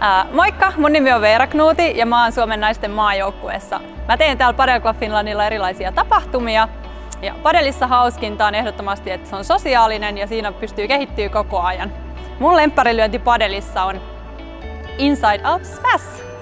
Moikka, mun nimi on Veera Knuuti ja mä oon Suomen naisten maajoukkueessa. Mä teen täällä Padel Club Finlandilla erilaisia tapahtumia. Ja padelissa hauskinta on ehdottomasti, että se on sosiaalinen ja siinä pystyy kehittyä koko ajan. Mun lempparilyönti padelissa on Inside Out Smash!